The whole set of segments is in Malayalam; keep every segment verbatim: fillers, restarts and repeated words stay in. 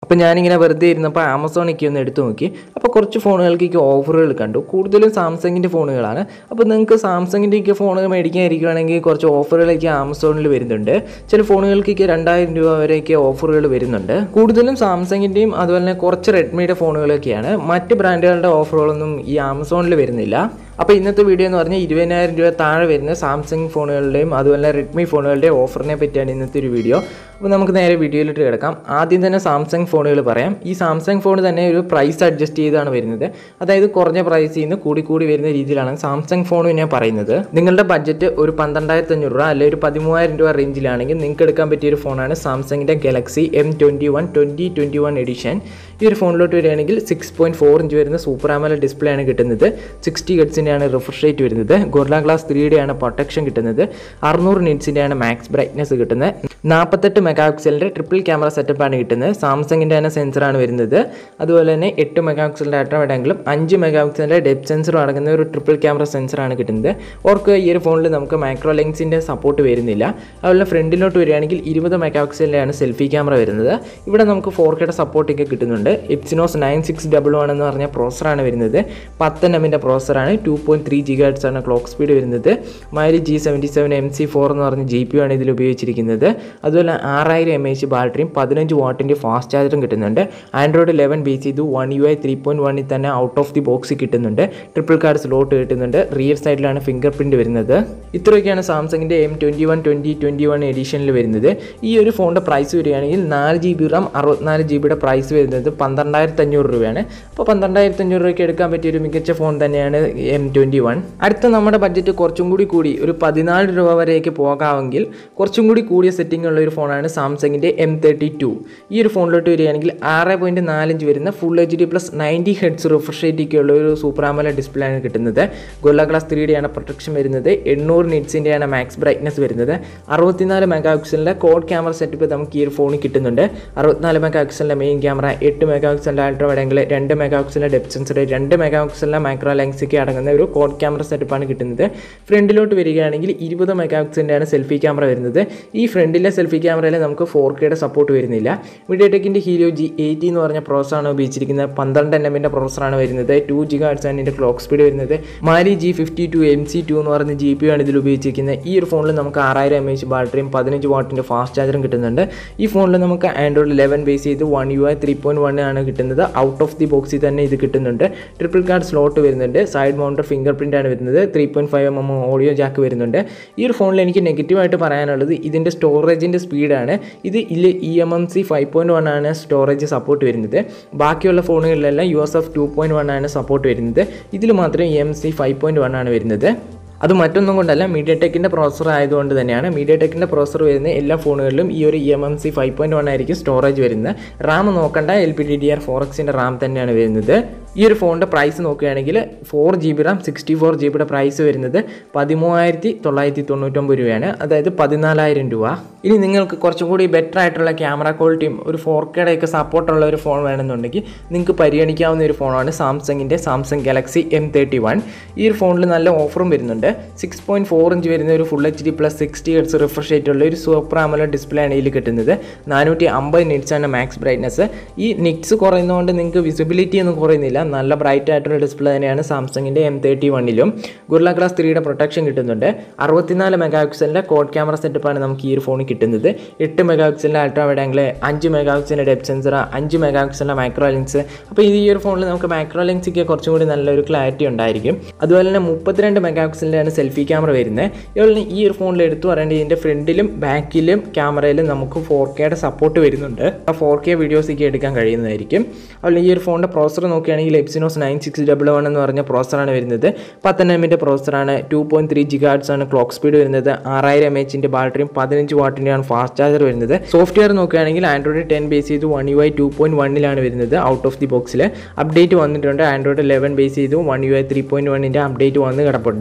അപ്പോൾ ഞാനിങ്ങനെ വെറുതെ ഇരുന്നപ്പോൾ ആമസോണിലേക്ക് ഒന്ന് എടുത്തു നോക്കി. അപ്പോൾ കുറച്ച് ഫോണുകൾക്ക് ഓഫറുകൾ കണ്ടു. കൂടുതലും സാംസങ്ങിൻ്റെ ഫോണുകളാണ്. അപ്പോൾ നിങ്ങൾക്ക് സാംസങ്ങിൻ്റെയൊക്കെ ഫോണുകൾ മേടിക്കാനിരിക്കുകയാണെങ്കിൽ കുറച്ച് ഓഫറുകളൊക്കെ ആമസോണിൽ വരുന്നുണ്ട്. ചില ഫോണുകൾക്കൊക്കെ രണ്ടായിരം രൂപ വരെയൊക്കെ ഓഫറുകൾ വരുന്നുണ്ട്. കൂടുതലും സാംസങ്ങിൻ്റെയും അതുപോലെ തന്നെ കുറച്ച് റെഡ്മിയുടെ ഫോണുകളൊക്കെയാണ്. മറ്റ് ബ്രാൻഡുകളുടെ ഓഫറുകളൊന്നും ഈ ആമസോണിൽ വരുന്നില്ല. അപ്പോൾ ഇന്നത്തെ വീഡിയോ എന്ന് പറഞ്ഞാൽ ഇരുപതിനായിരം രൂപ താഴെ വരുന്ന സാംസങ് ഫോണുകളുടെയും അതുപോലെ റെഡ്മി ഫോണുകളുടെയും ഓഫറിനെ പറ്റിയാണ് ഇന്നത്തെ ഒരു വീഡിയോ. അപ്പോൾ നമുക്ക് നേരെ വീഡിയോയിലിട്ട് കിടക്കാം. ആദ്യം തന്നെ സാംസങ് ഫോണുകൾ പറയാം. ഈ സാംസങ് ഫോൺ തന്നെ ഒരു പ്രൈസ് അഡ്ജസ്റ്റ് ചെയ്താണ് വരുന്നത്. അതായത് കുറഞ്ഞ പ്രൈസിൽ നിന്ന് കൂടി കൂടി വരുന്ന രീതിയിലാണ് സാംസങ് ഫോൺ ഞാൻ പറയുന്നത്. നിങ്ങളുടെ ബഡ്ജറ്റ് ഒരു പന്ത്രണ്ടായിരത്തി അഞ്ഞൂറ് രൂപ അല്ലെങ്കിൽ ഒരു പതിമൂവായിരം രൂപ റേഞ്ചിലാണെങ്കിൽ നിങ്ങൾക്ക് എടുക്കാൻ പറ്റിയൊരു ഫോണാണ് സാംസങ്ങിൻ്റെ Galaxy M twenty one twenty twenty one edition. ഈ ഒരു ഫോണിലോട്ട് വരികയാണെങ്കിൽ സിക്സ് പോയിൻറ്റ് ഫോർ ഇഞ്ച് വരുന്ന സൂപ്പർ ആമോലെഡ് ഡിസ്പ്ലേ ആണ് കിട്ടുന്നത്. സിക്സ്റ്റി ഹെർട്സിൻ്റെയാണ് റിഫ്രഷ് റേറ്റ് വരുന്നത്. ഗൊറില്ല ഗ്ലാസ് ത്രീയുടെ ആണ് പ്രൊട്ടക്ഷൻ കിട്ടുന്നത്. അറുന്നൂറ് നിറ്റ്സിൻ്റെയാണ് മാക്സ് ബ്രൈറ്റ്നസ് കിട്ടുന്നത്. നാൽപ്പത്തെട്ട് മെഗാ പിക്സലിൻ്റെ ട്രിപ്പിൾ ക്യാമറ സെറ്റപ്പാണ് കിട്ടുന്നത്. സാംസങ്ങിൻ്റെ തന്നെ സെൻസറാണ് വരുന്നത്. അതുപോലെ തന്നെ എട്ട് മെഗാ പിക്സലിൻ്റെ അൾട്രാ വൈഡ് ആംഗിളും അഞ്ച് മെഗാ പിക്സലിൻ്റെ ഡെപ്ത് സെൻസറും അടങ്ങുന്ന ഒരു ട്രിപ്പിൾ ക്യാമറ സെൻസറാണ് കിട്ടുന്നത്. ഓർക്ക് ഈ ഒരു ഫോണിൽ നമുക്ക് മൈക്രോ ലെൻസിൻ്റെ സപ്പോർട്ട് വരുന്നില്ല. അതുപോലെ ഫ്രണ്ടിലോട്ട് വരികയാണെങ്കിൽ ഇരുപത് മെഗാ പിക്സലിൻ്റെയാണ് സെൽഫി ക്യാമറ വരുന്നത്. ഇവിടെ നമുക്ക് ഫോർ കെയുടെ സപ്പോർട്ടൊക്കെ കിട്ടുന്നുണ്ട്. Exynos nine six double one എന്ന് പറഞ്ഞ പ്രോസറാണ് വരുന്നത്. പത്ത് എമ്മിൻ്റെ പ്രോസറാണ്. Two point three gigahertz ആണ് ക്ലോക്ക് സ്പീഡ് വരുന്നത്. Mali G seventy seven M C four എന്ന് പറഞ്ഞ ജി പി യു ആണ് ഇതിൽ ഉപയോഗിച്ചിരിക്കുന്നത്. അതുപോലെ ആറായിരം എം എച്ച് ബാറ്ററിയും പതിനഞ്ച് വാട്ടിൻ്റെ ഫാസ്റ്റ് ചാർജറും കിട്ടുന്നുണ്ട്. ആൻഡ്രോയിഡ് ലെവൻ ബേസ് ചെയ്തു one U I three point വണ്ണിൽ തന്നെ ഔട്ട് ഓഫ് ദി ബോക്സ് കിട്ടുന്നുണ്ട്. ട്രിപ്പിൾ കാർഡ് സ്ലോട്ട് കിട്ടുന്നുണ്ട്. റിയർ സൈഡിലാണ് ഫിംഗർ പ്രിൻറ്റ് വരുന്നത്. ഇത്രയൊക്കെയാണ് സാംസങ്ങിൻ്റെ M twenty one twenty twenty one എഡിഷനിൽ വരുന്നത്. ഈ ഒരു ഫോണിൻ്റെ പ്രൈസ് വരികയാണെങ്കിൽ നാല് ജി ബി റാം അറുപത്തിനാല് ജി ബിയുടെ പ്രൈസ് വരുന്നത് പന്ത്രണ്ടായിരത്തി അഞ്ഞൂറ് രൂപയാണ്. അപ്പോൾ പന്ത്രണ്ടായിരത്തി അഞ്ഞൂറ് രൂപയ്ക്ക് എടുക്കാൻ പറ്റിയ ഒരു മികച്ച ഫോൺ തന്നെയാണ് എം ട്വൻറ്റി വൺ. അടുത്ത നമ്മുടെ ബഡ്ജറ്റ് കുറച്ചും കൂടി കൂടി ഒരു പതിനാല് രൂപ വരെയൊക്കെ പോകാമെങ്കിൽ കുറച്ചും കൂടി കൂടിയ സെറ്റിംഗ് ഉള്ള ഒരു ഫോണാണ് സാംസങ്ങിൻ്റെ എം തേർട്ടി ടു. ഈ ഒരു ഫോണിലോട്ട് വരികയാണെങ്കിൽ ആറ് പോയിൻറ്റ് നാലഞ്ച് വരുന്ന full H D plus ninety hertz refresh റേറ്റൊക്കെ ഉള്ള ഒരു സൂപ്പർ ആമോലെഡ് ഡിസ്പ്ലേ ആണ് കിട്ടുന്നത്. ഗൊറില്ല ഗ്ലാസ് ത്രീയുടെ ആണ് പ്രൊട്ടക്ഷൻ വരുന്നത്. എണ്ണൂറ് നിറ്റ്സിൻ്റെയാണ് മാക്സ് ബ്രൈറ്റ്നസ് വരുന്നത്. അറുപത്തിനാല് മെഗാ പിക്സലിൻ്റെ കോഡ് ക്യാമറ സെറ്റപ്പ് നമുക്ക് ഈ ഒരു ഫോണിൽ കിട്ടുന്നുണ്ട്. അറുപത്തിനാല് മെഗാ പിക്സലിൻ്റെ മെയിൻ ക്യാമറ, എട്ട് മെഗാ പിക്സലിൻ്റെ അൾട്രാ വൈഡ് ആംഗിൾ, രണ്ട് മെഗാ പിക്സലിൻ്റെ ഡെപ്ത് സെൻസർ, രണ്ട് മെഗാ പിക്സലിൻ്റെ മൈക്രോ ലെൻസ് ഒക്കെ അടങ്ങുന്ന ഒരു കോഡ് ക്യാമറ സെറ്റപ്പാണ് കിട്ടുന്നത്. ഫ്രണ്ടിലോട്ട് വരികയാണെങ്കിൽ ഇരുപത് മെഗാ പിക്സലിൻ്റെയാണ് സെൽഫി ക്യാമറ വരുന്നത്. ഈ ഫ്രണ്ടിലെ സെൽഫി ക്യാമറയിൽ നമുക്ക് ഫോർ കെയുടെ സപ്പോർട്ട് വരുന്നില്ല. മീഡിയടെക്കിൻ്റെ ഹീലിയോ ജി എയ്റ്റി എന്ന് പറഞ്ഞ പ്രോസറാണ് ഉപയോഗിച്ചിരിക്കുന്നത്. പന്ത്രണ്ട് എൻ എമ്മിൻ്റെ പ്രോസറാണ് വരുന്നത്. ടു ജിഗാ ഹെർട്സ് ആണ് ഇതിൻ്റെ ക്ലോക്ക് സ്പീഡ് വരുന്നത്. Mali G fifty two M C two എന്ന് പറഞ്ഞ ജി പി യു ആണ് ഇതിൽ ഉപയോഗിച്ചിരിക്കുന്നത്. ഈ ഒരു ഫോണിൽ നമുക്ക് ആറായിരം എം എച്ച് ബാറ്ററിയും പതിനഞ്ച് വാട്ടിൻ്റെ ഫാസ്റ്റ് ചാർജറും കിട്ടുന്നുണ്ട്. ഈ ഫോണിൽ നമുക്ക് ആൻഡ്രോയിഡ് ലെവൻ ബേസ് ചെയ്ത് one U I three point one ആണ് കിട്ടുന്നത്. ഔട്ട് ഓഫ് ദി ബോക്സിൽ തന്നെ ഇത് കിട്ടുന്നുണ്ട്. ട്രിപ്പിൾ കാർഡ് സ്ലോട്ട് വരുന്നുണ്ട്. സൈഡ് മൗണ്ടർ ഫിംഗർ പ്രിൻ്റ് ആണ് വരുന്നത്. Three point five M M audio jack വരുന്നുണ്ട്. ഈ ഒരു ഫോണിൽ എനിക്ക് നെഗറ്റീവായിട്ട് പറയാനുള്ളത് ഇതിൻ്റെ സ്റ്റോറേജിൻ്റെ സ്പീഡാണ്. ഇത് ഇതിൽ E M M C five point one ആണ് സ്റ്റോറേജ് സപ്പോർട്ട് വരുന്നത്. ബാക്കിയുള്ള ഫോണുകളിലെല്ലാം U S F two point one ആണ് സപ്പോർട്ട് വരുന്നത്. ഇതിൽ മാത്രം E M C five point one ആണ് വരുന്നത്. അത് മറ്റൊന്നും കൊണ്ടല്ല, മീഡിയടെക്കിൻ്റെ പ്രോസർ ആയതുകൊണ്ട് തന്നെയാണ്. മീഡിയടെക്കിൻ്റെ പ്രോസർ വരുന്ന എല്ലാ ഫോണുകളിലും ഈ ഒരു E M M C five point one ആയിരിക്കും സ്റ്റോറേജ് വരുന്നത്. റാം നോക്കണ്ട, L P D D R four എക്സിൻ്റെ റാം തന്നെയാണ് വരുന്നത്. ഈ ഒരു ഫോണിൻ്റെ പ്രൈസ് നോക്കുകയാണെങ്കിൽ four G B RAM sixty four G ബിയുടെ പ്രൈസ് വരുന്നത് പതിമൂവായിരത്തി തൊള്ളായിരത്തി തൊണ്ണൂറ്റൊമ്പത് രൂപയാണ്. അതായത് പതിനാലായിരം രൂപ. ഇനി നിങ്ങൾക്ക് കുറച്ചും കൂടി ബെറ്റർ ആയിട്ടുള്ള ക്യാമറ ക്വാളിറ്റിയും ഒരു ഫോർ കെയുടെയൊക്കെ സപ്പോർട്ടുള്ള ഒരു ഫോൺ വേണമെന്നുണ്ടെങ്കിൽ നിങ്ങൾക്ക് പരിഗണിക്കാവുന്ന ഒരു ഫോണാണ് സാംസങ്ങിൻ്റെ Samsung Galaxy M thirty one. ഈ ഒരു ഫോണിൽ നല്ല ഓഫറും വരുന്നുണ്ട്. സിക്സ് പോയിൻറ്റ് ഫോർ ഇഞ്ച് വരുന്ന ഒരു full H D plus sixty hertz refresh rate ഉള്ള ഒരു സൂപ്പർ ആമോലെഡ് ഡിസ്പ്ലേ ആണ് ഇതിൽ കിട്ടുന്നത്. നാനൂറ്റി അമ്പത് നിറ്റ്സ് ആണ് മാക്സ് ബ്രൈറ്റ്നസ്. ഈ നിറ്റ്സ് കുറയുന്നതുകൊണ്ട് നിങ്ങൾക്ക് വിസിബിലിറ്റി ഒന്നും കുറയുന്നില്ല. നല്ല ബ്രൈറ്റ് ആയിട്ടുള്ള ഡിസ്പ്ലേ തന്നെയാണ് സാംസങ്ങിൻ്റെ എം തേർട്ടി വണ്ണിലും. ഗൊറില്ല ഗ്ലാസ് ത്രീയുടെ പ്രൊട്ടക്ഷൻ കിട്ടുന്നുണ്ട്. അറുപത്തിനാല് മെഗാ പിക്സലിൻ്റെ കോഡ് ക്യാമറ സെറ്റപ്പാണ് നമുക്ക് ഈ ഒരു ഫോണിൽ കിട്ടുന്നത്. എട്ട് മെഗാ പിക്സലിൻ്റെ അൾട്രാ വൈഡ് ആംഗിൾ, അഞ്ച് മെഗാ പിക്സലിൻ്റെ ഡെപ്ത് സെൻസർ, അഞ്ച് മെഗാ പിക്സലിൻ്റെ മൈക്രോ ലെൻസ്. അപ്പോൾ ഈ ഒരു ഫോണിൽ നമുക്ക് മൈക്രോ ലെൻസൊക്കെ കുറച്ചും കൂടി നല്ലൊരു ക്ലാരിറ്റി ഉണ്ടായിരിക്കും. അതുപോലെ തന്നെ മുപ്പത്തിരണ്ട് മെഗാ പിക്സലിൻ്റെയാണ് സെൽഫി ക്യാമറ വരുന്നത്. അതുപോലെ ഈ ഒരു ഫോണിൽ എടുത്തു പറയേണ്ടത് ഇതിൻ്റെ ഫ്രണ്ടിലും ബാക്കിലും ക്യാമറയിലും നമുക്ക് ഫോർ കെയുടെ സപ്പോർട്ട് വരുന്നുണ്ട്. ആ ഫോർ കെ വീഡിയോസൊക്കെ എടുക്കാൻ കഴിയുന്നതായിരിക്കും. അതുപോലെ ഈ ഒരു ഫോണിൻ്റെ പ്രോസർ നോക്കുകയാണെങ്കിൽ Exynos nine six double one എന്ന് പറഞ്ഞ പ്രോസറാണ് വരുന്നത്. പത്ത് എമ്മിൻ്റെ പ്രോസറാണ്. Two point three giga hertz ആണ് ക്ലോക്ക് സ്പീഡ് വരുന്നത്. ആറായിരം എം എച്ചിൻ്റെ ബാറ്ററിയും പതിനഞ്ച് വാട്ടിൻ്റെയാണ് ഫാസ്റ്റ് ചാർജർ വരുന്നത്. സോഫ്റ്റ്വെയർ നോക്കുകയാണെങ്കിൽ ആൻഡ്രോയിഡ് ടെൻ ബേസ് ചെയ്ത് one U I two point വണ്ണിലാണ് വരുന്നത്. ഔട്ട് ഓഫ് ദി ബോക്സിൽ അപ്ഡേറ്റ് വന്നിട്ടുണ്ട്. ആൻഡ്രോയിഡ് ലെവൻ ബേസ് ചെയ്ത് one U I three point വണ്ണിൻ്റെ അപ്ഡേറ്റ് വന്ന് കിടപ്പുണ്ട്.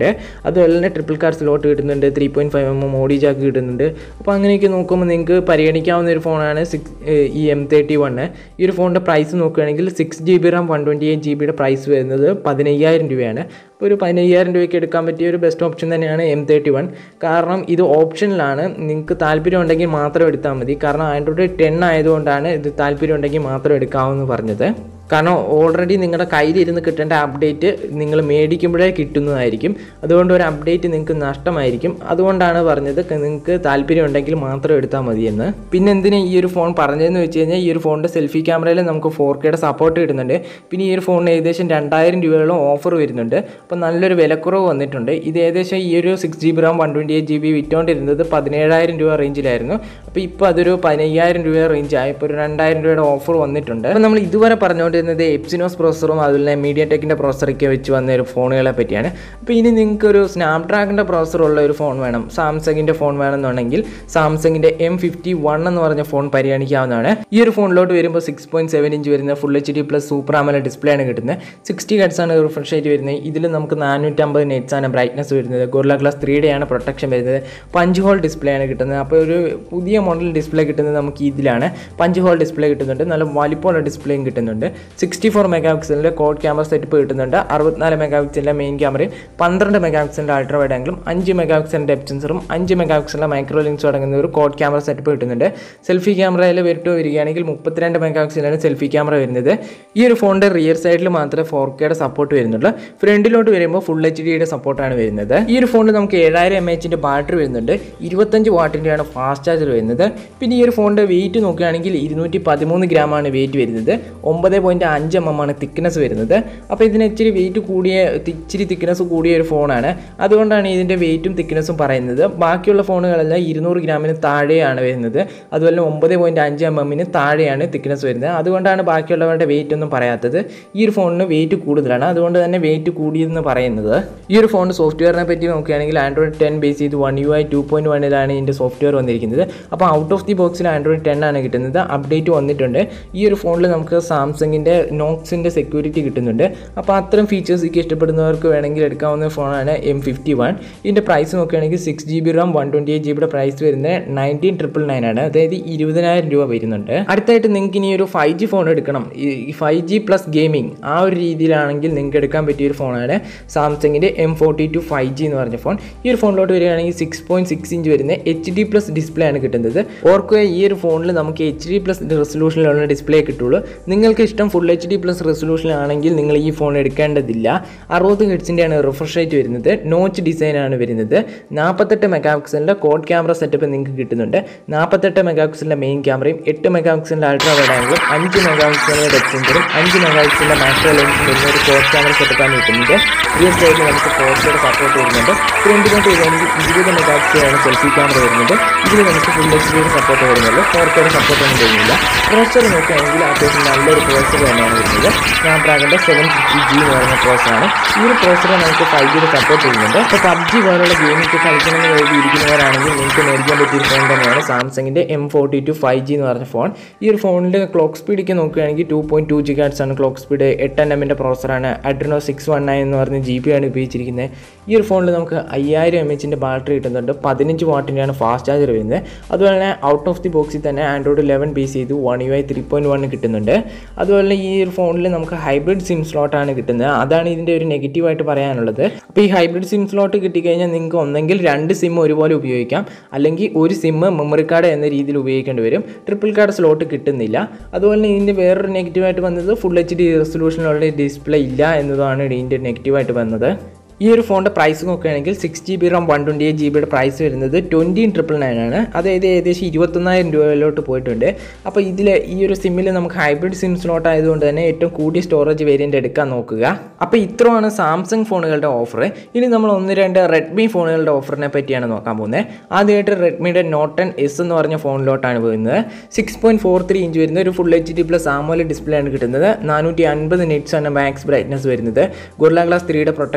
അതുപോലെ തന്നെ ട്രിപ്പിൾ കാർ സ്ലോട്ട് കിട്ടുന്നുണ്ട്, three point five M M audio jack കിട്ടുന്നുണ്ട്. അപ്പോൾ അങ്ങനെയൊക്കെ നോക്കുമ്പോൾ നിങ്ങൾക്ക് പരിഗണിക്കാവുന്ന ഒരു ഫോണാണ് സിക്സ് ഈ എം തേർട്ടി വണ്. ഈ ഒരു ഫോണിൻ്റെ പ്രൈസ് നോക്കുകയാണെങ്കിൽ six G B RAM one twenty eight G ബിയുടെ പ്രൈസ് വരുന്നത് പതിനയ്യായിരം രൂപയാണ്. അപ്പോൾ ഒരു പതിനയ്യായിരം രൂപയ്ക്ക് എടുക്കാൻ പറ്റിയ ഒരു ബെസ്റ്റ് ഓപ്ഷൻ തന്നെയാണ് എം തേർട്ടി വൺ. കാരണം ഇത് ഓപ്ഷനിലാണ്, നിങ്ങൾക്ക് താല്പര്യം ഉണ്ടെങ്കിൽ മാത്രം എടുത്താൽ മതി. കാരണം ആൻഡ്രോയിഡ് ടെൻ ആയതുകൊണ്ടാണ് ഇത് താല്പര്യം ഉണ്ടെങ്കിൽ മാത്രം എടുക്കാമെന്ന് പറഞ്ഞത്. കാരണം ഓൾറെഡി നിങ്ങളുടെ കയ്യിലിരുന്ന് കിട്ടേണ്ട അപ്ഡേറ്റ് നിങ്ങൾ മേടിക്കുമ്പോഴേ കിട്ടുന്നതായിരിക്കും. അതുകൊണ്ട് ഒരു അപ്ഡേറ്റ് നിങ്ങൾക്ക് നഷ്ടമായിരിക്കും. അതുകൊണ്ടാണ് പറഞ്ഞത് നിങ്ങൾക്ക് താല്പര്യം ഉണ്ടെങ്കിൽ മാത്രം എടുത്താൽ മതിയെന്ന്. പിന്നെ എന്തിനാ ഈ ഒരു ഫോൺ പറഞ്ഞതെന്ന് വെച്ച് കഴിഞ്ഞാൽ ഈ ഒരു ഫോണിൻ്റെ സെൽഫി ക്യാമറയിൽ നമുക്ക് ഫോർ കെയുടെ സപ്പോർട്ട് കിട്ടുന്നുണ്ട്. പിന്നെ ഈ ഒരു ഫോണിന് ഏകദേശം രണ്ടായിരം രൂപയോളം ഓഫർ വരുന്നുണ്ട്. അപ്പോൾ നല്ലൊരു വിലക്കുറവ് വന്നിട്ടുണ്ട്. ഇത് ഏകദേശം ഈ ഒരു six G B RAM one twenty eight G B വിറ്റുകൊണ്ടിരുന്നത് പതിനേഴായിരം രൂപ റേഞ്ചിലായിരുന്നു. അപ്പോൾ ഇപ്പോൾ അതൊരു പതിനയ്യായിരം രൂപ റേഞ്ചായി. ഇപ്പോൾ ഒരു രണ്ടായിരം രൂപയുടെ ഓഫർ വന്നിട്ടുണ്ട്. അപ്പോൾ നമ്മൾ ഇതുവരെ പറഞ്ഞുകൊണ്ട് എപ്സിനോസ് പ്രോസറും അതുപോലെ മീഡിയ ടെക്കിൻ്റെ പ്രോസറൊക്കെ വെച്ച് വന്ന ഒരു ഫോണുകളെ പറ്റിയാണ്. അപ്പോൾ ഇനി നിങ്ങൾക്കൊരു സ്നാപ്ഡ്രാഗണിൻ്റെ പ്രോസറുള്ള ഒരു ഫോൺ വേണം, സാംസങ്ങിൻ്റെ ഫോൺ വേണമെന്നുണ്ടെങ്കിൽ സാംസങ്ങിൻ്റെ എം ഫിഫ്റ്റി വൺ എന്ന് പറഞ്ഞ ഫോൺ പരിഗണിക്കാവുന്നതാണ്. ഈ ഒരു ഫോണിലോട്ട് വരുമ്പോൾ സിക്സ് പോയിൻറ്റ് സെവൻ ഇഞ്ച് വരുന്ന full H D plus super AMOLED display ആണ് കിട്ടുന്നത്. സിക്സ്റ്റി ഹെർട്സ് ആണ് റിഫ്രഷ് റേറ്റ് വരുന്നത്. ഇതിൽ നമുക്ക് നാനൂറ്റമ്പത് നെറ്റ്സ് ആണ് ബ്രൈറ്റ്നസ് വരുന്നത്. ഗൊറില്ല ഗ്ലാസ് ത്രീ ഡേ ആണ് പ്രൊട്ടക്ഷൻ വരുന്നത്. പഞ്ച് ഹോൾ ഡിസ്പ്ലേ ആണ് കിട്ടുന്നത്. അപ്പോൾ ഒരു പുതിയ മോഡൽ ഡിസ്പ്ലേ കിട്ടുന്നത് നമുക്ക് ഇതിലാണ്. പഞ്ച് ഹോൾ ഡിസ്പ്ലേ കിട്ടുന്നുണ്ട്, നല്ല വലിപ്പമുള്ള ഡിസ്പ്ലേയും കിട്ടുന്നുണ്ട്. സിക്സ്റ്റി ഫോർ മെഗാ പിക്സലിൻ്റെ കോഡ് ക്യാമറ സെറ്റപ്പ് കിട്ടുന്നുണ്ട്. അറുപത്തിനാല് മെഗാ പിക്സലിൻ്റെ മെയിൻ ക്യാമറയും പന്ത്രണ്ട് മെഗാ പിക്സലിൻ്റെ അൾട്രാ വൈഡ് ആംഗിളും അഞ്ച് മെഗാ പിക്സലിൻ്റെ ഡെപ്ത് സെൻസറും അഞ്ച് മെഗാ പിക്സലിൻ്റെ മൈക്രോ ലെൻസും അടങ്ങുന്ന ഒരു കോഡ് ക്യാമറ സെറ്റപ്പ് കിട്ടുന്നുണ്ട്. സെൽഫി ക്യാമറയിൽ വരിട്ട് വരികയാണെങ്കിൽ മുപ്പത്തിരണ്ട് മെഗാ പിക്സലാണ് സെൽഫി ക്യാമറ വരുന്നത്. ഈ ഒരു ഫോണിൻ്റെ റിയർ സൈഡിൽ മാത്രമേ ഫോർ കെയുടെ സപ്പോർട്ട് വരുന്നുള്ളൂ. ഫ്രണ്ടിലോട്ട് വരുമ്പോൾ ഫുൾ എച്ച് ഡിയുടെ സപ്പോർട്ടാണ് വരുന്നത്. ഈ ഒരു ഫോണിൽ നമുക്ക് ഏഴായിരം എം എച്ചിൻ്റെ ബാറ്ററി വരുന്നുണ്ട്. ഇരുപത്തഞ്ച് വാട്ടിൻ്റെയാണ് ഫാസ്റ്റ് ചാർജർ വരുന്നത്. പിന്നെ ഈ ഒരു ഫോണിൻ്റെ വെയിറ്റ് നോക്കുകയാണെങ്കിൽ ഇരുന്നൂറ്റി പതിമൂന്ന് ഗ്രാമാണ് വെയിറ്റ് വരുന്നത്. ഒമ്പത് പോയിൻറ്റ് അഞ്ച് എം എം ആണ് തിക്നെസ് വരുന്നത്. അപ്പോൾ ഇതിന് ഇച്ചിരി വെയിറ്റ് കൂടിയ ഇച്ചിരി തിക്നെസ് കൂടിയ ഒരു ഫോണാണ്. അതുകൊണ്ടാണ് ഇതിൻ്റെ വെയിറ്റും തിക്നെസ്സും പറയുന്നത്. ബാക്കിയുള്ള ഫോണുകളെല്ലാം ഇരുന്നൂറ് ഗ്രാമിന് താഴെയാണ് വരുന്നത്. അതുപോലെ ഒമ്പത് പോയിൻറ്റ് അഞ്ച് എം എമ്മിന് താഴെയാണ് തിക്നെസ് വരുന്നത്. അതുകൊണ്ടാണ് ബാക്കിയുള്ളവരുടെ വെയിറ്റ് ഒന്നും പറയാത്തത്. ഈ ഒരു ഫോണിന് വെയിറ്റ് കൂടുതലാണ്, അതുകൊണ്ട് തന്നെ വെയിറ്റ് കൂടിയെന്ന് പറയുന്നത്. ഈ ഒരു ഫോണിൻ്റെ സോഫ്റ്റ്വെയറിനെ പറ്റി നോക്കുകയാണെങ്കിൽ ആൻഡ്രോയിഡ് ടെൻ ബേസ് ചെയ്ത് one U I two point വണ്ണിലാണ് ഇതിൻ്റെ സോഫ്റ്റ്വെയർ വന്നിരിക്കുന്നത്. അപ്പോൾ ഔട്ട് ഓഫ് ദി ബോക്സിൽ ആൻഡ്രോയിഡ് ടെൻ ആണ് കിട്ടുന്നത്. അപ്ഡേറ്റ് വന്നിട്ടുണ്ട്. ഈ ഒരു ഫോണിൽ നമുക്ക് സാംസങ്ങിൻ്റെ നോക്സിൻ്റെ സെക്യൂരിറ്റി കിട്ടുന്നുണ്ട്. അപ്പോൾ അത്തരം ഫീച്ചേഴ്സ് ഒക്കെ ഇഷ്ടപ്പെടുന്നവർക്ക് വേണമെങ്കിൽ എടുക്കാവുന്ന ഫോണാണ് എം ഫിഫ്റ്റി വൺ. ഇതിൻ്റെ പ്രൈസ് നോക്കുകയാണെങ്കിൽ six G B RAM one twenty eight G ബിയുടെ പ്രൈസ് വരുന്നത് നയൻറ്റീൻ ട്രിപ്പിൾ നയൻ ആണ്. അതായത് ഇരുപതിനായിരം രൂപ വരുന്നുണ്ട്. അടുത്തായിട്ട് നിങ്ങൾക്ക് ഇനി ഒരു ഫൈവ് ജി ഫോൺ എടുക്കണം, ഈ ഫൈവ് ജി പ്ലസ് ഗെയിമിംഗ് ആ ഒരു രീതിയിലാണെങ്കിൽ നിങ്ങൾക്ക് എടുക്കാൻ പറ്റിയ ഒരു ഫോണാണ് സാംസങ്ങിൻ്റെ M forty two five G എന്ന് പറഞ്ഞ ഫോൺ. ഈ ഒരു ഫോണിലോട്ട് വരികയാണെങ്കിൽ സിക്സ് പോയിൻറ്റ് സിക്സ് ഇഞ്ച് വരുന്ന എച്ച് ഡി പ്ലസ് ഡിസ്പ്ലേ ആണ് കിട്ടുന്നത്. ഓർക്കുക, ഈ ഒരു ഫോണിൽ നമുക്ക് എച്ച് ഡി പ്ലസ് റെസൊല്യൂഷനിലുള്ള ഡിസ്പ്ലേ കിട്ടുള്ളൂ. നിങ്ങൾക്ക് ഇഷ്ടം ഫുൾ എച്ച് ഡി പ്ലസ് റെസൊല്യൂഷനാണെങ്കിൽ നിങ്ങൾ ഈ ഫോൺ എടുക്കേണ്ടതില്ല. അറുപത് ഹെർട്സിൻ്റെയാണ് റിഫ്രഷ് റേറ്റ് വരുന്നത്. നോച്ച് ഡിസൈനാണ് വരുന്നത്. നാൽപ്പത്തെട്ട് മെഗാ പിക്സലിൻ്റെ കോഡ് ക്യാമറ സെറ്റപ്പ് നിങ്ങൾക്ക് കിട്ടുന്നുണ്ട്. നാൽപ്പത്തെട്ട് മെഗാ പിക്സലിൻ്റെ മെയിൻ ക്യാമറയും എട്ട് മെഗാ പിക്സലിൻ്റെ അൾട്രാ വൈഡ് ആംഗിളും അഞ്ച് മെഗാ പിക്സലിൻ്റെ ഡെപ്ത് സെൻസറും അഞ്ച് മെഗാ പിക്സലിൻ്റെ മൈക്രോ ലെൻസും വരുന്ന ഒരു കോഡ് ക്യാമറ സെറ്റപ്പാണ് കിട്ടുന്നത്. റിയർ സൈഡിൽ നമുക്ക് ഫോർ കെയുടെ സപ്പോർട്ട് വരുന്നുണ്ട്. ഫ്രണ്ടിലോട്ട് വരുന്നത് ഇരുപത് മെഗാ പിക്സലാണ് സെൽഫി ക്യാമറ വരുന്നത്. ഇതിൽ നമുക്ക് ഫുൾ എച്ച് ഡിയുടെ സപ്പോർട്ട് വരുന്നുള്ളൂ. ഫോർ കെയുടെ സപ്പോർട്ട് ഒന്നും വരുന്നില്ല. പ്രോസർ നോക്കുകയാണെങ്കിൽ അത്യാവശ്യം നല്ലൊരു പ്രോസർ തന്നെയാണ് വരുന്നത്. സ്നാപ്ഡ്രാഗണിൻ്റെ സെവൻ ഫിഫ്റ്റി ജി എന്ന് പറയുന്ന പ്രോസറാണ്. ഈ ഒരു പ്രോസർ നമുക്ക് ഫൈവ് ജിയുടെ സപ്പോർട്ട് ചെയ്യുന്നുണ്ട്. അപ്പോൾ പബ്ജി പോലുള്ള ഗെയിമൊക്കെ കളിക്കണമെന്ന് കരുതി ഇരിക്കുന്നവരാണെങ്കിൽ നിങ്ങൾക്ക് മേടിക്കാൻ പറ്റിയ ഫോൺ തന്നെയാണ് സാംസങ്ങിൻ്റെ M forty two five G എന്ന് പറഞ്ഞ ഫോൺ. ഈ ഒരു ഫോണിൻ്റെ ക്ലോക്ക് സ്പീഡൊക്കെ നോക്കുകയാണെങ്കിൽ two point two gigahertz ആണ് ക്ലോക്ക് സ്പീഡ്. എട്ട് എൻ എമ്മിൻ്റെ പ്രോസറാണ്. അഡ്രിനോ സിക്സ് വൺ നയൻ എന്ന് പറഞ്ഞ ജി ബി ആണ് ഉപയോഗിച്ചിരിക്കുന്നത്. ഈ ഒരു ഫോണിൽ നമുക്ക് അയ്യായിരം എം എച്ചിൻ്റെ ബാറ്ററി കിട്ടുന്നുണ്ട്. പതിനഞ്ച് വാട്ടിൻ്റെയാണ് ഫാസ്റ്റ് ചാർജർ വരുന്നത്. അതുപോലെ തന്നെ ഔട്ട് ഓഫ് ദി ബോക്സിൽ തന്നെ ആൻഡ്രോയിഡ് ലെവൻ ബേസ് ചെയ്ത് one U I three point one കിട്ടുന്നുണ്ട്. അതുപോലെ ഈ ഒരു ഫോണിൽ നമുക്ക് ഹൈബ്രിഡ് സിം സ്ലോട്ടാണ് കിട്ടുന്നത്. അതാണ് ഇതിൻ്റെ ഒരു നെഗറ്റീവായിട്ട് പറയാനുള്ളത്. അപ്പോൾ ഈ ഹൈബ്രിഡ് സിം സ്ലോട്ട് കിട്ടിക്കഴിഞ്ഞാൽ നിങ്ങൾക്ക് ഒന്നെങ്കിൽ രണ്ട് സിം ഒരുപോലെ ഉപയോഗിക്കാം, അല്ലെങ്കിൽ ഒരു സിം മെമ്മറി കാർഡ് എന്ന രീതിയിൽ ഉപയോഗിക്കേണ്ടി വരും. ട്രിപ്പിൾ കാർഡ് സ്ലോട്ട് കിട്ടുന്നില്ല. അതുപോലെ തന്നെ ഇതിൻ്റെ വേറൊരു നെഗറ്റീവായിട്ട് വന്നത് ഫുൾ എച്ച് ഡി റെസൊല്യൂഷനുള്ള ഡിസ്പ്ലേ ഇല്ല എന്നതാണ് ഇതിൻ്റെ നെഗറ്റീവായിട്ട് വന്നത്. ഈ ഒരു ഫോണിൻ്റെ പ്രൈസ് നോക്കുകയാണെങ്കിൽ six G B RAM one twenty eight G ബിയുടെ പ്രൈസ് വരുന്നത് ട്വൻറ്റീൻ ട്രിപ്പിൾ നയൻ ആണ്. അതായത് ഏകദേശം ഇരുപത്തൊന്നായിരം രൂപയിലോട്ട് പോയിട്ടുണ്ട്. അപ്പോൾ ഇതിൽ ഈ ഒരു സിമ്മിൽ നമുക്ക് ഹൈബ്രിഡ് സിം സ്ലോട്ട് ആയതുകൊണ്ട് തന്നെ ഏറ്റവും കൂടിയ സ്റ്റോറേജ് വേരിയൻ്റ് എടുക്കാൻ നോക്കുക. അപ്പോൾ ഇത്രയാണ് സാംസങ് ഫോണുകളുടെ ഓഫർ. ഇനി നമ്മൾ ഒന്ന് രണ്ട് റെഡ്മി ഫോണുകളുടെ ഓഫറിനെ പറ്റിയാണ് നോക്കാൻ പോകുന്നത്. ആദ്യമായിട്ട് റെഡ്മിയുടെ നോട്ട് ടെൻ എസ് എന്ന് പറഞ്ഞ ഫോണിലോട്ടാണ് പോകുന്നത്. Six point four three inch വരുന്ന ഒരു full H D plus AMOLED display ആണ് കിട്ടുന്നത്. നാനൂറ്റി അൻപത് നിറ്റ്സ് ആണ് മാക്സ് ബ്രൈറ്റ്നസ് വരുന്നത്. ഗൊറില്ല ഗ്ലാസ് ത്രീയുടെ പ്രൊട്ടക്ഷൻ വരുന്നുണ്ട്.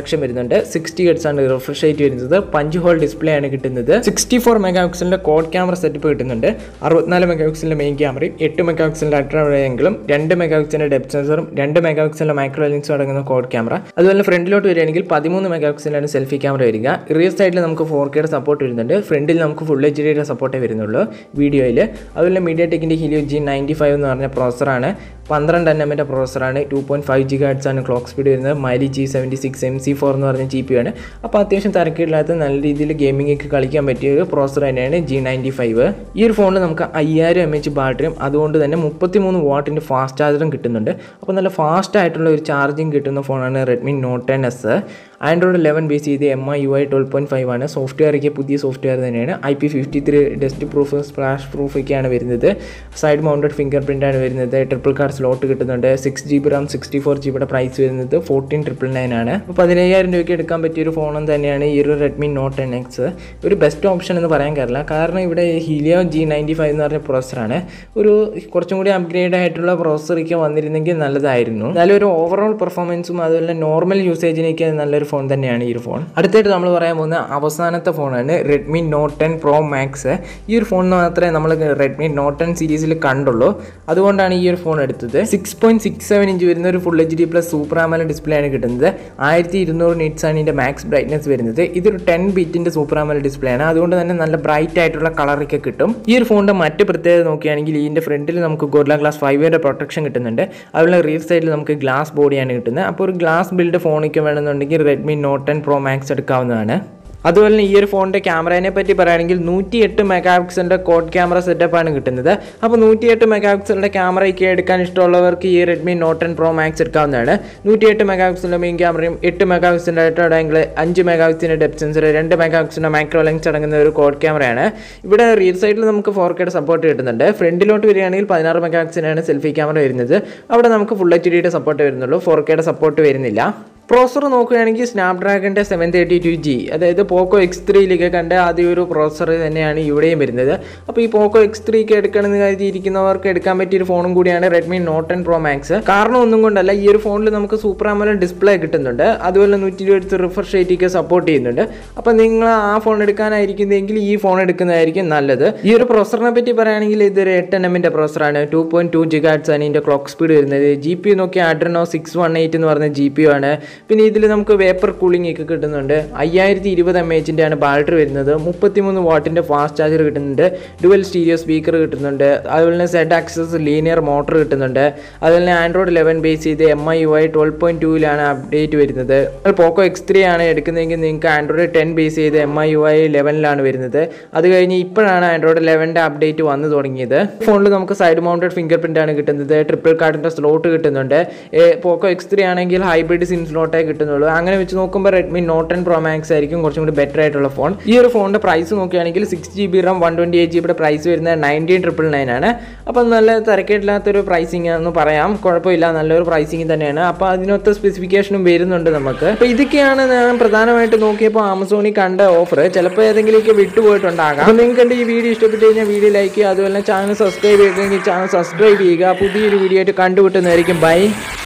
വരുന്നുണ്ട്. സിക്സ്റ്റി ഹെർട്സ് ആണ് റിഫ്രഷ് റേറ്റ് വരുന്നത്. പഞ്ച് ഹോൾ ഡിസ്പ്ലേ ആണ് കിട്ടുന്നത്. സിക്സ്റ്റി ഫോർ മെഗാ പിക്സലിന്റെ കോഡ് ക്യാമറ സെറ്റപ്പ് കിട്ടുന്നുണ്ട്. അറുപത്തിനാല് മെഗാ പിക്സലിന്റെ മെയിൻ ക്യാമറയും എട്ട് മെഗാ പിക്സലിന്റെ അൾട്രാ വൈഡ് ആംഗിളും രണ്ട് മെഗാ പിക്സലിന്റെ ഡെപ്ത് സെൻസറും രണ്ട് മെഗാ പിക്സലിന്റെ മൈക്രോ ലെൻസും അടങ്ങുന്ന കോഡ് ക്യാമറ. അതുപോലെ ഫ്രണ്ടിലോട്ട് വരികയാണെങ്കിൽ പതിമൂന്ന് മെഗാ പിക്സലിലാണ് സെൽഫി ക്യാമറ വരിക. റിയർ സൈഡിൽ നമുക്ക് ഫോർ കെയുടെ സപ്പോർട്ട് വരുന്നുണ്ട്. ഫ്രണ്ടിൽ നമുക്ക് ഫുൾ എച്ച് ഡിയുടെ സപ്പോർട്ടേ വരുന്നുള്ളൂ വീഡിയോയിൽ. അതുപോലെ മീഡിയ ടെക്കിന്റെ ഹീലിയോ ജി നയൻറ്റി ഫൈവ് എന്ന് പറഞ്ഞ പ്രോസറാണ്. പന്ത്രണ്ട് എൻ എമ്മിൻ്റെ പ്രോസറാണ്. Two point five gigahertz ആണ് ക്ലോക്ക് സ്പീഡ് വരുന്നത്. Mali G seventy six M C four എന്ന് പറഞ്ഞ ജി പി ആണ്. അപ്പോൾ അത്യാവശ്യം തിരക്കില്ലാത്ത നല്ല രീതിയിൽ ഗെയിമിംഗ് ഒക്കെ കളിക്കാൻ പറ്റിയ ഒരു പ്രോസർ തന്നെയാണ് ജി നയൻറ്റി ഫൈവ്. ഈ ഒരു ഫോണിൽ നമുക്ക് അയ്യായിരം എം എച്ച് ബാറ്ററിയും അതുകൊണ്ട് തന്നെ മുപ്പത്തി മൂന്ന് വാട്ടിൻ്റെ ഫാസ്റ്റ് ചാർജറും കിട്ടുന്നുണ്ട്. അപ്പോൾ നല്ല ഫാസ്റ്റ് ആയിട്ടുള്ള ഒരു ചാർജിങ് കിട്ടുന്ന ഫോണാണ് Redmi Note ten S. Android eleven base ചെയ്ത് M I U I twelve point five ആണ്. സോഫ്റ്റ്വെയർ ഒക്കെ പുതിയ സോഫ്റ്റ്വെയർ തന്നെയാണ്. I P fifty three dust proof splash proof ഒക്കെയാണ് വരുന്നത്. സൈഡ് മൗണ്ടഡ് ഫിംഗർ പ്രിൻ്റ് ആണ് വരുന്നത്. ട്രിപ്പിൾ കാർഡ് സ്ലോട്ട് കിട്ടുന്നുണ്ട്. Six G B RAM sixty four G ബിയുടെ പ്രൈസ് വരുന്നത് ഫോർട്ടീൻ ട്രിപ്പിൾ നയൻ ആണ്. അപ്പോൾ പതിനയ്യായിരം രൂപയ്ക്ക് എടുക്കാൻ പറ്റിയൊരു ഫോണും തന്നെയാണ് ഈ ഒരു റെഡ്മി നോട്ട് ടെൻ എക്സ്. ഒരു ബെസ്റ്റ് ഓപ്ഷൻ എന്ന് പറയാൻ കാര്യമില്ല. കാരണം ഇവിടെ ഹീലിയോ ജി നയൻറ്റി ഫൈവ് എന്ന് പറഞ്ഞ പ്രോസറാണ്. ഒരു കുറച്ചും കൂടി അപ്ഗ്രേഡ് ആയിട്ടുള്ള പ്രോസറൊക്കെ വന്നിരുന്നെങ്കിൽ നല്ലതായിരുന്നു. നല്ലൊരു ഓവറോൾ പെർഫോമൻസും അതുപോലെ നോർമൽ യൂസേജിനൊക്കെ നല്ലൊരു ഫോൺ തന്നെയാണ് ഈ ഒരു ഫോൺ. അടുത്തായിട്ട് നമ്മൾ പറയാൻ പോകുന്ന അവസാനത്തെ ഫോണാണ് Redmi Note ten Pro Max. ഈ ഒരു ഫോണിന് മാത്രമേ നമ്മൾ റെഡ്മി നോട്ട് ടെൻ സീരീസിൽ കണ്ടുള്ളൂ. അതുകൊണ്ടാണ് ഈ ഒരു ഫോൺ എടുത്തത്. Six point six seven inch വരുന്ന ഒരു full H D plus super AMOLED display ആണ് കിട്ടുന്നത്. ആയിരത്തി ഇരുന്നൂറ് നിറ്റ്സ് ആണ് ഇതിൻ്റെ മാക്സ് ബ്രൈറ്റ്നസ് വരുന്നത്. ഇതൊരു ടെൻ ബിറ്റിൻ്റെ സൂപ്പർ ആമോലെഡ് ഡിസ്പ്ലേ ആണ്. അതുകൊണ്ട് തന്നെ നല്ല ബ്രൈറ്റ് ആയിട്ടുള്ള കളറൊക്കെ കിട്ടും. ഈ ഒരു ഫോണിൻ്റെ മറ്റ് പ്രത്യേകത നോക്കുകയാണെങ്കിൽ ഇതിൻ്റെ ഫ്രണ്ടിൽ നമുക്ക് ഗോറില്ല ഗ്ലാസ് ഫൈവിൻ്റെ പ്രൊട്ടക്ഷൻ കിട്ടുന്നുണ്ട്. അതുപോലെ റിയർ സൈഡിൽ നമുക്ക് ഗ്ലാസ് ബോഡിയാണ് കിട്ടുന്നത്. അപ്പോൾ ഒരു ഗ്ലാസ് ബിൽഡ് ഫോണൊക്കെ വേണമെന്നുണ്ടെങ്കിൽ Redmi Note ten Pro Max എടുക്കാവുന്നതാണ്. അതുപോലെ തന്നെ ഈ ഒരു ഫോണിൻ്റെ ക്യാമറയെ പറ്റി പറയുകയാണെങ്കിൽ നൂറ്റി എട്ട് മെഗാ പിക്സലിൻ്റെ കോഡ് ക്യാമറ സെറ്റപ്പാണ് കിട്ടുന്നത്. അപ്പോൾ നൂറ്റി എട്ട് മെഗാ പിക്സലിൻ്റെ ക്യാമറയൊക്കെ എടുക്കാൻ ഇഷ്ടമുള്ളവർക്ക് ഈ Redmi Note ten Pro Max എടുക്കാവുന്നതാണ്. നൂറ്റി എട്ട് മെഗാ പിക്സലിൻ്റെ മെയിൻ ക്യാമറയും എട്ട് മെഗാ പിക്സലിൻ്റെ അൾട്രാ ആംഗിൾ, അഞ്ച് മെഗാ പിക്സലിൻ്റെ ഡെപ്ത് സെൻസർ, രണ്ട് മെഗാ പിക്സലിൻ്റെ മൈക്രോ ലെൻസ് അടങ്ങുന്ന ഒരു കോഡ് ക്യാമറയാണ്. ഇവിടെ റിയർ സൈഡിൽ നമുക്ക് ഫോർ കെയുടെ സപ്പോർട്ട് കിട്ടുന്നുണ്ട്. ഫ്രണ്ടിലോട്ട് വരികയാണെങ്കിൽ പതിനാറ് മെഗാ പിക്സലിനാണ് സെൽഫി ക്യാമറ വരുന്നത്. അവിടെ നമുക്ക് ഫുൾ എച്ച് ഡിയുടെ സപ്പോർട്ട് വരുന്നുള്ളൂ. ഫോർ കെയുടെ സപ്പോർട്ട് വരുന്നില്ല. പ്രോസർ നോക്കുകയാണെങ്കിൽ സ്നാപ്ഡ്രാഗണിൻ്റെ സെവൻ തേർട്ടി ടു ജി, അതായത് പോക്കോ എക്സ് ത്രീയിലേക്ക് കണ്ട ആദ്യ ഒരു പ്രോസർ തന്നെയാണ് ഇവിടെയും വരുന്നത്. അപ്പോൾ ഈ പോക്കോ എക്സ് ത്രീക്ക് എടുക്കണമെന്ന് കരുതിയിരിക്കുന്നവർക്ക് എടുക്കാൻ പറ്റിയൊരു ഫോണും കൂടിയാണ് Redmi Note ten Pro Max. കാരണം ഒന്നും കൊണ്ടല്ല, ഈ ഒരു ഫോണിൽ നമുക്ക് സൂപ്പർ ആമോലെഡ് ഡിസ്പ്ലേ കിട്ടുന്നുണ്ട്. അതുപോലെ നൂറ്റി ഇരുപത് റിഫ്രഷ് റേറ്റൊക്കെ സപ്പോർട്ട് ചെയ്യുന്നുണ്ട്. അപ്പോൾ നിങ്ങൾ ആ ഫോൺ എടുക്കാനായിരിക്കുന്നതെങ്കിൽ ഈ ഫോൺ എടുക്കുന്നതായിരിക്കും നല്ലത്. ഈ ഒരു പ്രോസറിനെ പറ്റി പറയുകയാണെങ്കിൽ ഇതൊരു എട്ട് എൻ എമ്മിൻ്റെ പ്രോസറാണ്. Two point two gigahertz ആണ് ഇതിൻ്റെ ക്ലോക്ക് സ്പീഡ് വരുന്നത്. ജി പി യു നോക്കിയാൽ അഡ്രനോ സിക്സ് വൺ എയ്റ്റ് എന്ന് പറഞ്ഞ ജി പി യു ആണ്. പിന്നെ ഇതിൽ നമുക്ക് വേപ്പർ കൂളിംഗ് ഒക്കെ കിട്ടുന്നുണ്ട്. അയ്യായിരത്തി ഇരുപത് എം എച്ചിൻ്റെ ആണ് ബാറ്ററി വരുന്നത്. മുപ്പത്തിമൂന്ന് വാട്ടിൻ്റെ ഫാസ്റ്റ് ചാർജർ കിട്ടുന്നുണ്ട്. ഡുവൽ സ്റ്റീരിയോ സ്പീക്കർ കിട്ടുന്നുണ്ട്. അതുപോലെ തന്നെ സെഡ് ആക്സസ് ലീനിയർ മോട്ടർ കിട്ടുന്നുണ്ട്. അതുപോലെ തന്നെ ആൻഡ്രോയിഡ് ലെവൻ ബേസ് ചെയ്ത് M I U I twelve point ടൂവിലാണ് അപ്ഡേറ്റ് വരുന്നത്. പോക്കോ എക്സ് ത്രീ ആണ് എടുക്കുന്നതെങ്കിൽ നിങ്ങൾക്ക് ആൻഡ്രോയിഡ് ടെൻ ബേസ് ചെയ്ത് എം ഐ യു ഐ ലെവനിലാണ് വരുന്നത്. അത് കഴിഞ്ഞ് ഇപ്പോഴാണ് ആൻഡ്രോയിഡ് ലെവൻ്റെ അപ്ഡേറ്റ് വന്നു തുടങ്ങിയത്. ഫോണിൽ നമുക്ക് സൈഡ് മൗണ്ടഡ് ഫിംഗർ പ്രിൻ്റ് ആണ് കിട്ടുന്നത്. ട്രിപ്പിൾ കാർഡിൻ്റെ സ്ലോട്ട് കിട്ടുന്നുണ്ട്. പോക്കോ എക്സ് ത്രീ ആണെങ്കിൽ ഹൈബ്രിഡ് സിം സ്ലോട്ടേ കിട്ടുന്നുള്ളൂ. അങ്ങനെ വെച്ച് നോക്കുമ്പോൾ Redmi Note ten Pro Max ആയിരിക്കും കുറച്ചും കൂടി ബെറ്റർ ആയിട്ടുള്ള ഫോൺ. ഈ ഒരു ഫോണിൻ്റെ പ്രൈസ് നോക്കുകയാണെങ്കിൽ six G B RAM one twenty eight ജിബിയുടെ പ്രൈസ് വരുന്നത് നയൻറ്റീൻ ട്രിപ്പിൾ നയൻ ആണ്. അപ്പം നല്ല തിരക്കില്ലാത്തൊരു പ്രൈസിങ് എന്ന് പറയാം. കുഴപ്പമില്ല, നല്ലൊരു പ്രൈസിങ് തന്നെയാണ്. അപ്പോൾ അതിനൊത്ത സ്പെസിഫിക്കേഷനും വരുന്നുണ്ട് നമുക്ക്. അപ്പോൾ ഇതൊക്കെയാണ് ഞാൻ പ്രധാനമായിട്ട് നോക്കിയപ്പോൾ ആമസോണിൽ കണ്ട ഓഫർ. ചിലപ്പോൾ ഏതെങ്കിലുമൊക്കെ വിട്ടുപോയിട്ടുണ്ടാകാം. അപ്പോൾ നിങ്ങൾക്ക് എൻ്റെ ഈ വീഡിയോ ഇഷ്ടപ്പെട്ട് കഴിഞ്ഞാൽ വീഡിയോ ലൈക്ക് ചെയ്യുക. അതുപോലെ ചാനൽ സബ്സ്ക്രൈബ് ചെയ്തെങ്കിൽ ചാനൽ സബ്സ്ക്രൈബ് ചെയ്യുക. പുതിയൊരു വീഡിയോ ആയിട്ട് കണ്ടുപിട്ടുന്നതായിരിക്കും. ബൈ.